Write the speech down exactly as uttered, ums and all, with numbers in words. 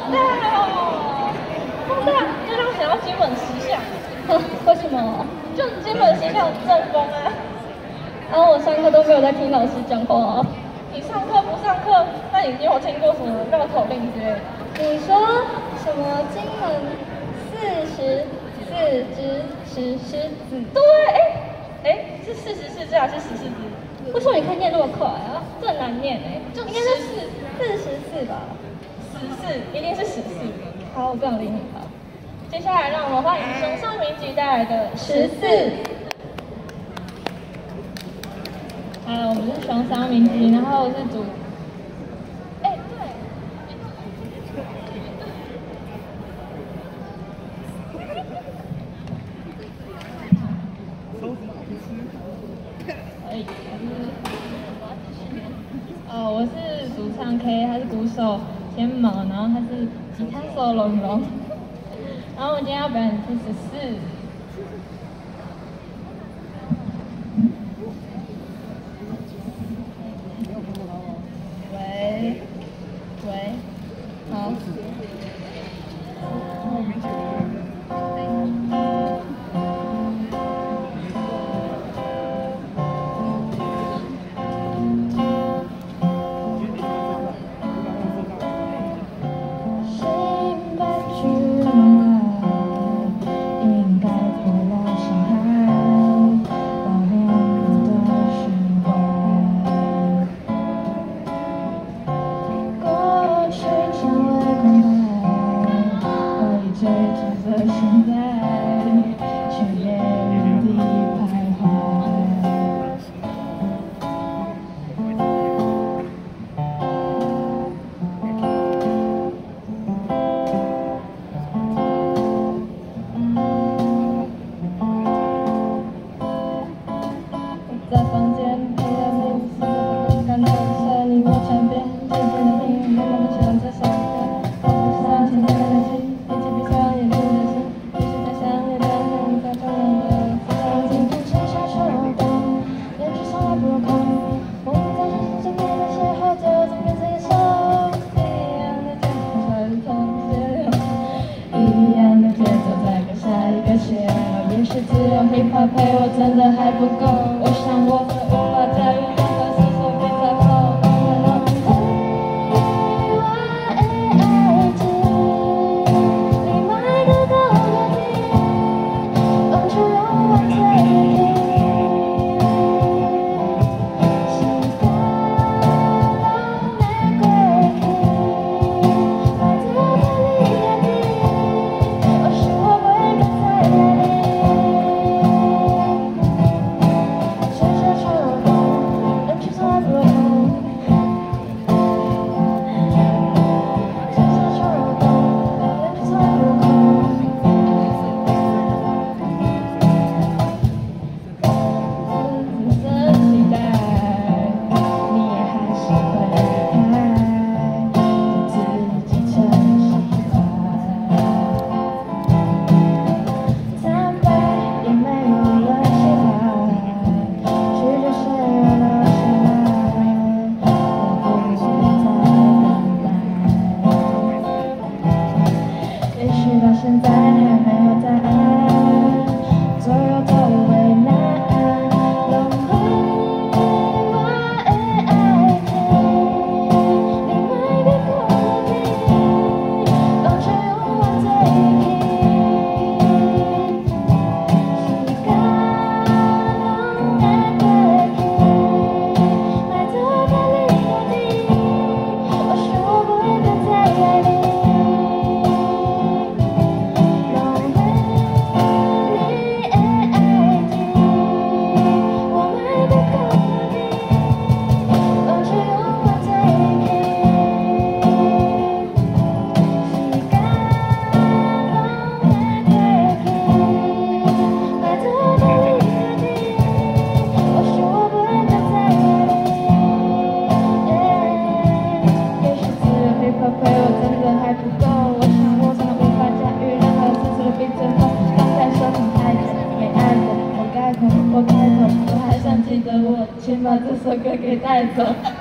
大哦！放大就让我想到基本实相。 为什么？ 就基本实相中风啊！ 然后我上课都没有在听老师讲话啊。 你上课不上课？那你有听过什么绕口令之类的？ 你说什么金门四十四只石狮子？ 对，哎哎，是四十四只还是十四只？ 为什么你可以念那么快啊？这很难念哎， 就应该是四四十四吧？ 十四，一定是十四。 好，我不想理你。好， 接下来让我们欢迎熊上明吉带来的十四。好，我们是熊上明吉，然后我是主。 哎，对。 可以。哦，我是主唱 K， 他是鼓手天毛，然后他是吉他手龙龙。然后我们今天要表演的是十四。喂，喂，好。在房间陪着每次感到在你我身边，渐渐的命运慢慢的喜欢这首歌，我不知道现在的心，一起闭上眼睛的心，也许在想念的人，在重要的时候，今天写下手动，连句从来不落空，我们在深深的邂逅，就怎么变成野兽，一样的节奏在同节流，一样的节奏在跟下一个邂逅，也许只有 hip hop 陪我真的还不够。我想我的无法驾驭任何是手比在跑，你买得到的地，动却用完最低，习惯了玫瑰体，买得到的地，我是我会跟在哪里。到现在还没有答案，左右都为难，轮回我爱你，另外一个空地，动却用完最低，习惯了玫瑰体，买走它里的地，或许我不会跟在爱里。我开头，我还想记得我，请把这首歌给带走。